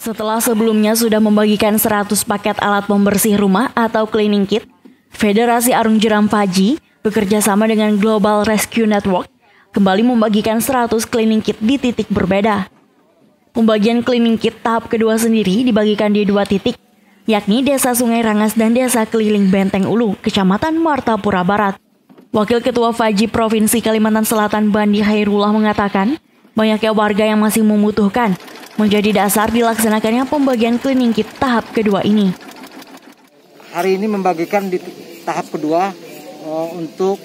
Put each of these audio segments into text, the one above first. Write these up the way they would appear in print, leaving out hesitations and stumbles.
Setelah sebelumnya sudah membagikan 100 paket alat pembersih rumah atau cleaning kit, Federasi Arung Jeram Faji bekerja sama dengan Global Rescue Network kembali membagikan 100 cleaning kit di titik berbeda. Pembagian cleaning kit tahap kedua sendiri dibagikan di 2 titik, yakni Desa Sungai Rangas dan Desa Keliling Benteng Ulu, Kecamatan Martapura Barat. Wakil Ketua Faji Provinsi Kalimantan Selatan Bandi Hairullah mengatakan, banyaknya warga yang masih membutuhkan menjadi dasar dilaksanakannya pembagian cleaning kit tahap kedua ini. Hari ini membagikan di tahap kedua untuk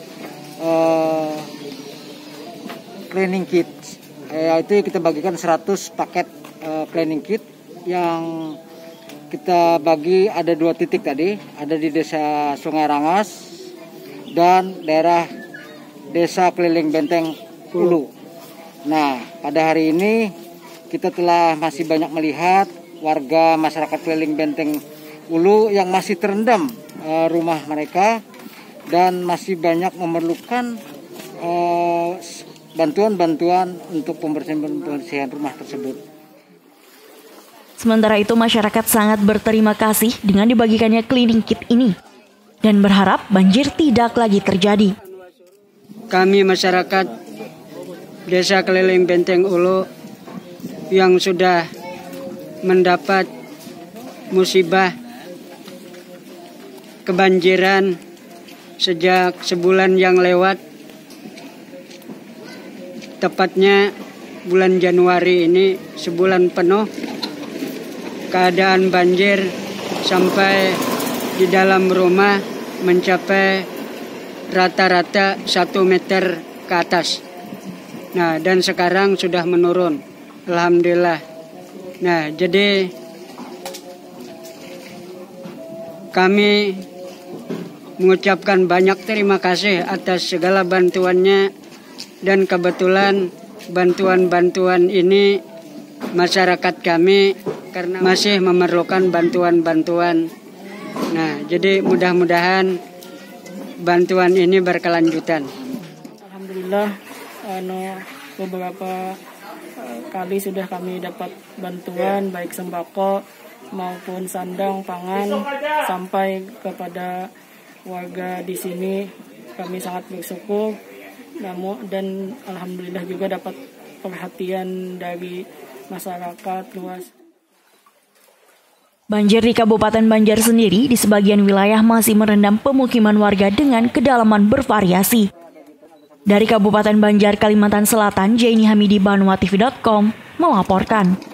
cleaning kit, yaitu kita bagikan 100 paket cleaning kit yang kita bagi ada 2 titik tadi, ada di Desa Sungai Rangas dan daerah Desa Keliling Benteng Ulu. Nah, pada hari ini kita telah masih banyak melihat warga masyarakat Keliling Benteng Ulu yang masih terendam rumah mereka dan masih banyak memerlukan bantuan-bantuan untuk pembersihan rumah tersebut. Sementara itu masyarakat sangat berterima kasih dengan dibagikannya cleaning kit ini dan berharap banjir tidak lagi terjadi. Kami masyarakat Desa Keliling Benteng Ulu yang sudah mendapat musibah kebanjiran sejak sebulan yang lewat, tepatnya bulan Januari ini sebulan penuh, keadaan banjir sampai di dalam rumah mencapai rata-rata 1 meter ke atas. Nah, dan sekarang sudah menurun. Alhamdulillah. Nah, jadi kami mengucapkan banyak terima kasih atas segala bantuannya, dan kebetulan bantuan-bantuan ini masyarakat kami karena masih memerlukan bantuan-bantuan. Nah, jadi mudah-mudahan bantuan ini berkelanjutan. Alhamdulillah, beberapa kali sudah kami dapat bantuan baik sembako maupun sandang pangan sampai kepada warga di sini. Kami sangat bersyukur dan alhamdulillah juga dapat perhatian dari masyarakat luas. Banjir di Kabupaten Banjar sendiri di sebagian wilayah masih merendam pemukiman warga dengan kedalaman bervariasi. Dari Kabupaten Banjar, Kalimantan Selatan, Jaini Hamidi, BanuaTV.com melaporkan.